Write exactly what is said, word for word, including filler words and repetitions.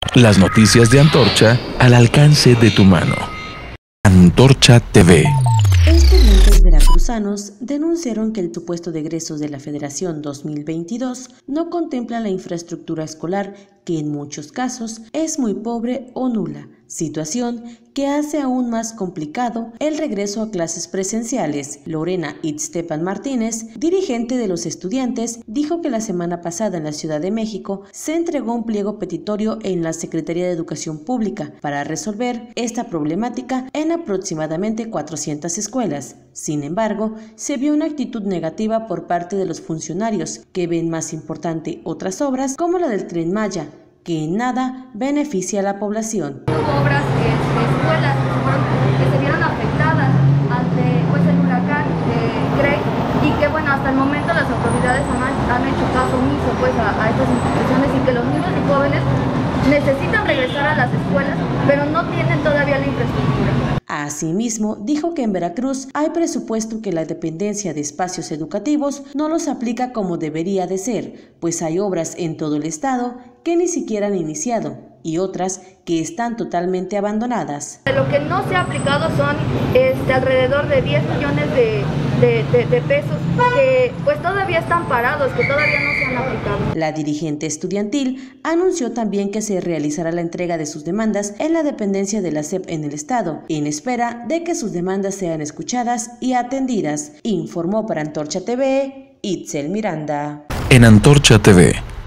Las noticias de Antorcha al alcance de tu mano. Antorcha T V. Estudiantes veracruzanos denunciaron que el supuesto de egresos de la Federación dos mil veintidós no contempla la infraestructura escolar, que en muchos casos es muy pobre o nula, situación que hace aún más complicado el regreso a clases presenciales. Lorena Itztepan Martínez, dirigente de los estudiantes, dijo que la semana pasada en la Ciudad de México se entregó un pliego petitorio en la Secretaría de Educación Pública para resolver esta problemática en aproximadamente cuatrocientas escuelas. Sin embargo, se vio una actitud negativa por parte de los funcionarios, que ven más importante otras obras como la del Tren Maya, que en nada beneficia a la población. Hubo obras de, de escuelas que, fueron, que se vieron afectadas ante pues, el huracán de Grey, y que bueno, hasta el momento las autoridades han, han hecho caso omiso pues, a, a estas instituciones, y que los niños y jóvenes necesitan regresar a las escuelas, pero no tienen todavía la infraestructura. Asimismo, dijo que en Veracruz hay presupuesto que la dependencia de espacios educativos no los aplica como debería de ser, pues hay obras en todo el estado que ni siquiera han iniciado y otras que están totalmente abandonadas. Lo que no se ha aplicado son este, alrededor de diez millones de, de, de, de pesos que pues todavía están parados, que todavía no se han aplicado. La dirigente estudiantil anunció también que se realizará la entrega de sus demandas en la dependencia de la S E P en el estado, en espera de que sus demandas sean escuchadas y atendidas. Informó para Antorcha T V, Itzel Miranda. En Antorcha T V.